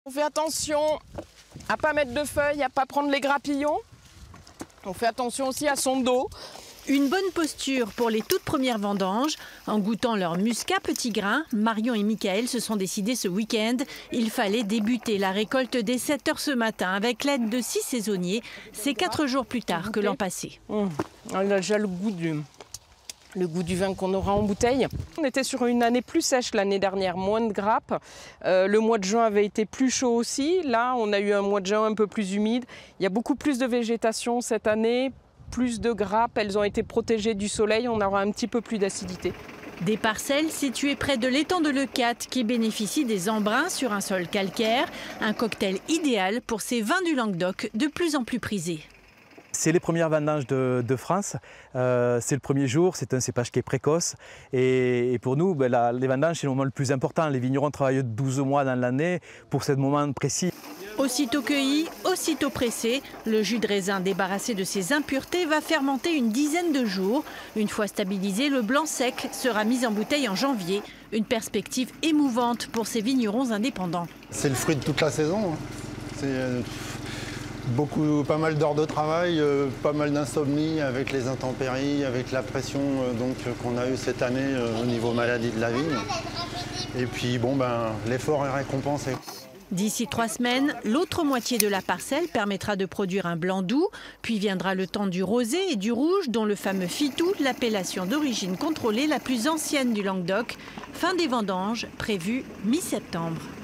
On fait attention à ne pas mettre de feuilles, à ne pas prendre les grappillons. On fait attention aussi à son dos. Une bonne posture pour les toutes premières vendanges. En goûtant leur muscat petit grain, Marion et Michael se sont décidés ce week-end. Il fallait débuter la récolte dès 7 h ce matin avec l'aide de 6 saisonniers. C'est 4 jours plus tard que l'an passé. On a déjà le goût du vin qu'on aura en bouteille. On était sur une année plus sèche l'année dernière, moins de grappes. Le mois de juin avait été plus chaud aussi. Là, on a eu un mois de juin un peu plus humide. Il y a beaucoup plus de végétation cette année, plus de grappes. Elles ont été protégées du soleil. On aura un petit peu plus d'acidité. Des parcelles situées près de l'étang de Leucate qui bénéficient des embruns sur un sol calcaire. Un cocktail idéal pour ces vins du Languedoc de plus en plus prisés. C'est les premières vendanges de France, c'est le premier jour, c'est un cépage qui est précoce et pour nous, les vendanges c'est le moment le plus important. Les vignerons travaillent 12 mois dans l'année pour ce moment précis. Aussitôt cueilli, aussitôt pressé, le jus de raisin débarrassé de ses impuretés va fermenter une dizaine de jours. Une fois stabilisé, le blanc sec sera mis en bouteille en janvier. Une perspective émouvante pour ces vignerons indépendants. C'est le fruit de toute la saison. C'est pas mal d'heures de travail, pas mal d'insomnie avec les intempéries, avec la pression qu'on a eue cette année au niveau maladie de la vigne. Et puis l'effort est récompensé. D'ici 3 semaines, l'autre moitié de la parcelle permettra de produire un blanc doux, puis viendra le temps du rosé et du rouge, dont le fameux Fitou, l'appellation d'origine contrôlée la plus ancienne du Languedoc. Fin des vendanges prévue mi-septembre.